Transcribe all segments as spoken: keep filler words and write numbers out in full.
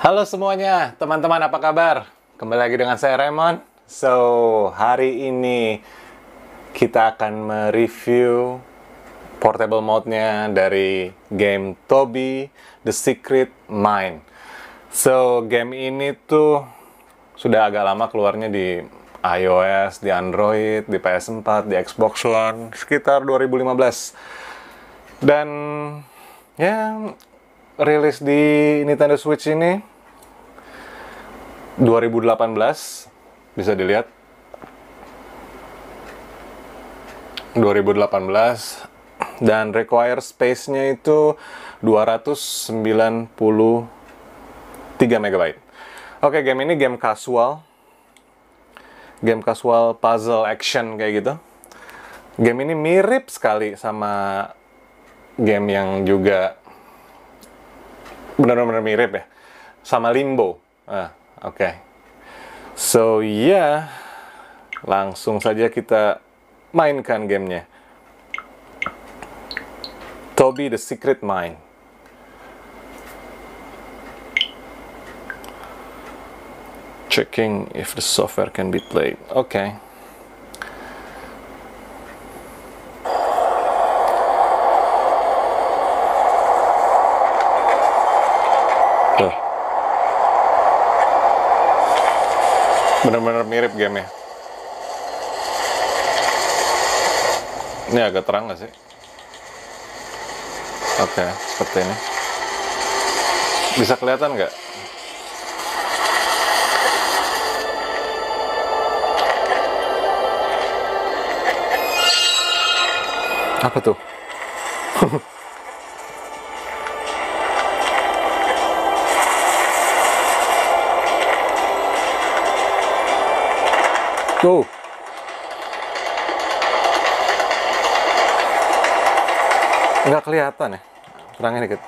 Halo semuanya, teman-teman apa kabar? Kembali lagi dengan saya Raymond. So, hari ini kita akan mereview portable mode-nya dari game Toby The Secret Mine. So, game ini tuh sudah agak lama keluarnya di iOS, di Android, di P S four, di Xbox One, sekitar dua ribu lima belas. Dan ya, rilis di Nintendo Switch ini dua ribu delapan belas, bisa dilihat dua ribu delapan belas, dan require space-nya itu dua ratus sembilan puluh tiga megabyte. Oke, game ini game casual, game casual puzzle action kayak gitu. Game ini mirip sekali sama game yang juga benar-benar mirip ya, sama Limbo. Ah, oke. Okay. So, ya, yeah, langsung saja kita mainkan gamenya. Toby The Secret Mine. Checking if the software can be played. Oke. Okay. Tuh. Benar-benar mirip gamenya. Ini agak terang nggak sih? Oke, okay, seperti ini. Bisa kelihatan nggak? Apa tuh? Tuh. Nggak kelihatan ya, terangnya dikit.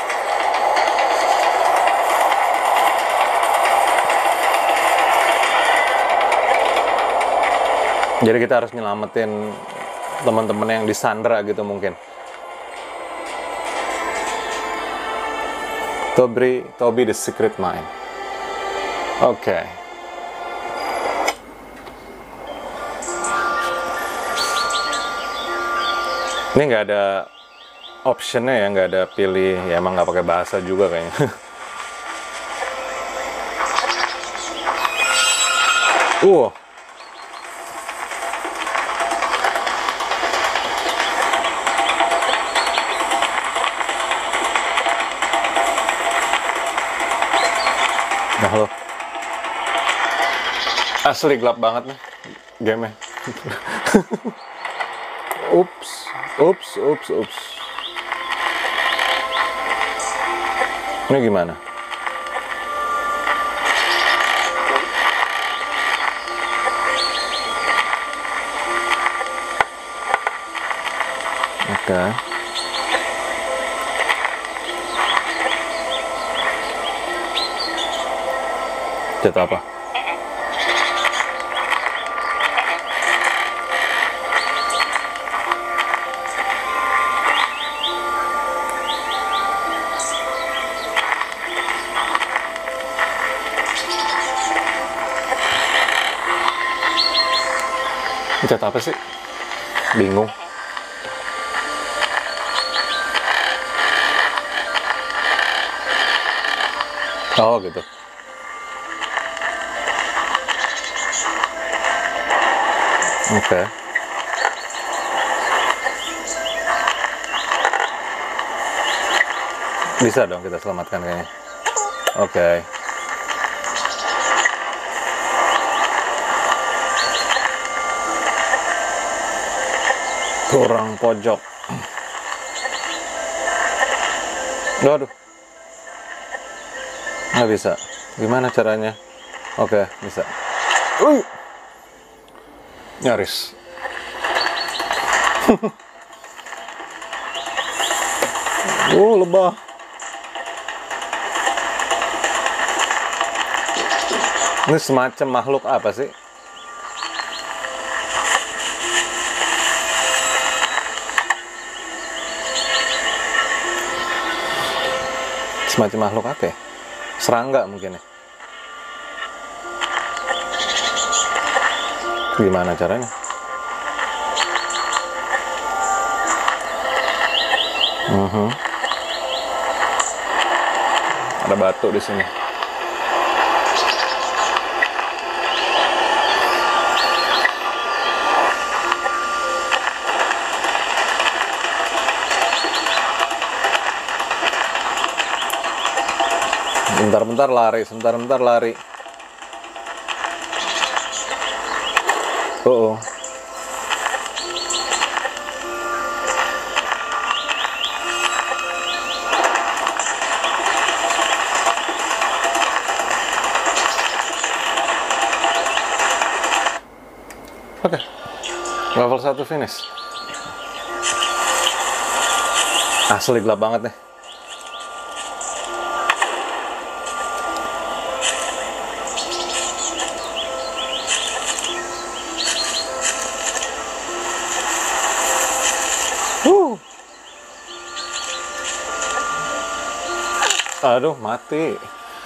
Jadi kita harus nyelamatin teman-teman yang disandra gitu mungkin. Toby, Toby The Secret Mine. Oke. Okay. Ini nggak ada optionnya ya, nggak ada pilih, ya emang nggak pakai bahasa juga kayaknya. uh Nah lo, asli gelap banget nih game-nya. Ups, ups, ups, ups. Ini gimana? Oke. Okay. Cet apa? Cet apa sih? Bingung. Oh gitu. Oke. Okay. Bisa dong kita selamatkan kayaknya. Oke. Okay. Kurang pojok. Waduh. Nggak bisa. Gimana caranya? Oke, okay, bisa. Uh. Nyaris. Oh, lebah. Ini semacam makhluk apa sih? Semacam makhluk apa ya? serangga mungkin ya. Gimana caranya? Uh-huh. Ada batu di sini. Bentar-bentar lari, sebentar-bentar lari. Oh, oh. Oke, okay. Level satu finish. Asli gelap banget nih. Uh. Aduh, mati.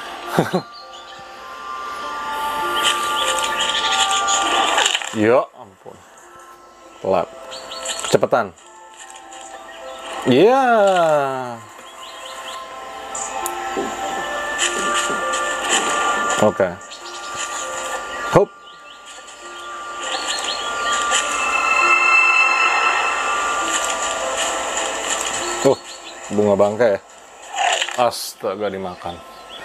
Ya ampun, telat, kecepatan. Iya. Yeah. Oke. Okay. Hop. Tuh, bunga bangkai ya. Astaga, dimakan.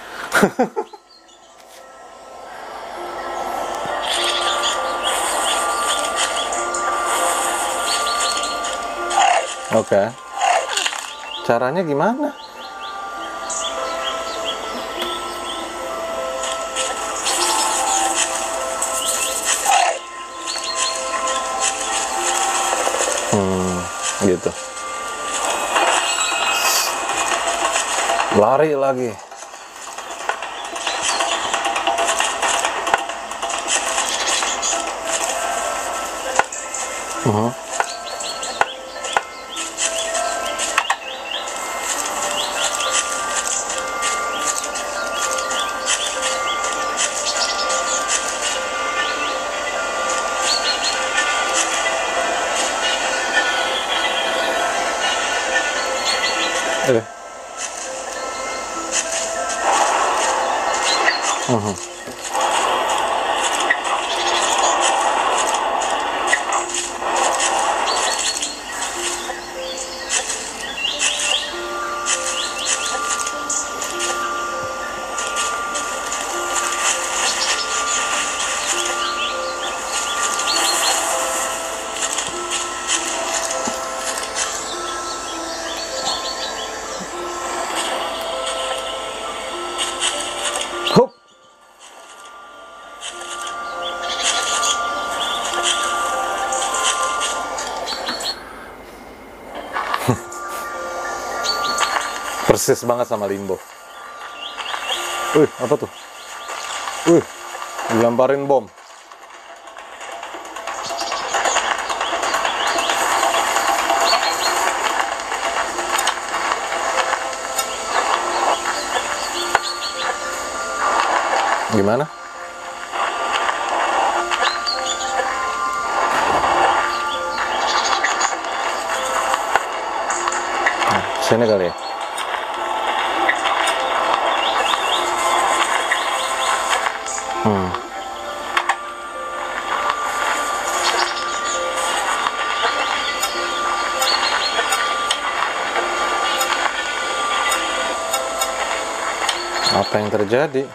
Oke, okay. Caranya gimana? Hmm, gitu. Lari lagi. Uh-huh. Eh. Uh-huh. Hup. Persis banget sama Limbo. Wih, apa tuh? Wih, dilemparin bom. Gimana? Nah, sini kali ya. Hmm. Apa yang terjadi?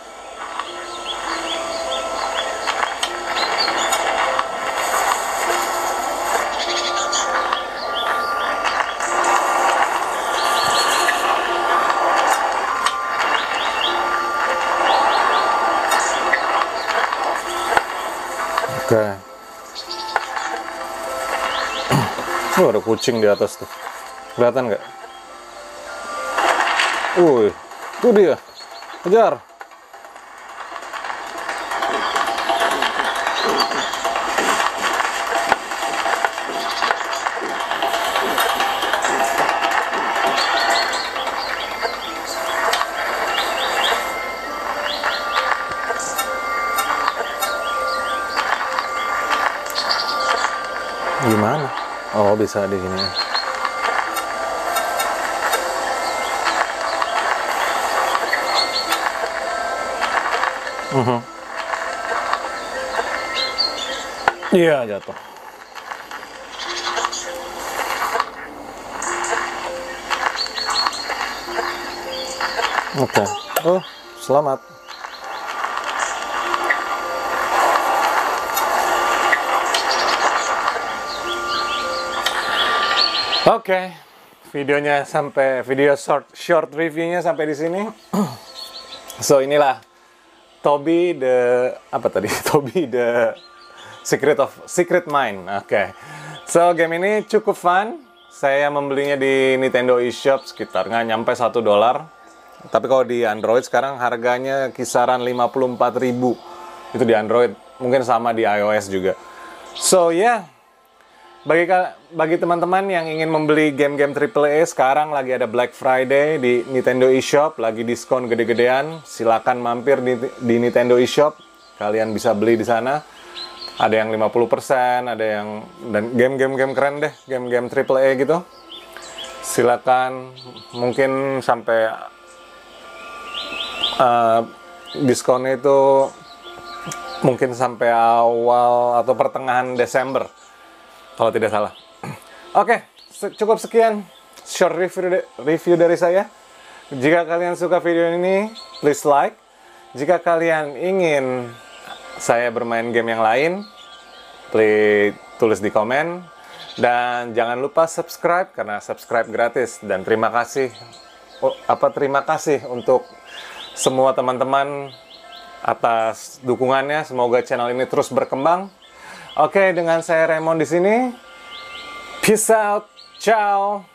Oke. Oh, ada kucing di atas tuh. Kelihatan nggak? Wih, itu dia. Kejar. Gimana? Oh, bisa di sini. Mhm. Iya, jatuh. Oke. Okay. Oh, selamat. Oke, okay. Videonya sampai video short short reviewnya sampai di sini. So inilah Toby the apa tadi? Toby the Secret of Secret Mind. Oke. Okay. So game ini cukup fun. Saya membelinya di Nintendo eShop sekitar nggak nyampe satu dolar. Tapi kalau di Android sekarang harganya kisaran lima puluh empat ribu. Itu di Android. Mungkin sama di iOS juga. So ya. Yeah. Bagi bagi teman-teman yang ingin membeli game-game triple A sekarang lagi ada Black Friday di Nintendo eShop, lagi diskon gede-gedean. Silakan mampir di, di Nintendo eShop. Kalian bisa beli di sana. Ada yang lima puluh persen, ada yang dan game-game game keren deh, game-game triple A gitu. Silakan mungkin sampai uh, diskonnya itu mungkin sampai awal atau pertengahan Desember. Kalau tidak salah. Oke, okay, cukup sekian short review, review dari saya. Jika kalian suka video ini, please like. Jika kalian ingin saya bermain game yang lain, please tulis di komen. Dan jangan lupa subscribe, karena subscribe gratis. Dan terima kasih, oh, apa terima kasih untuk semua teman-teman atas dukungannya. Semoga channel ini terus berkembang. Oke, dengan saya Raymond di sini. Peace out. Ciao.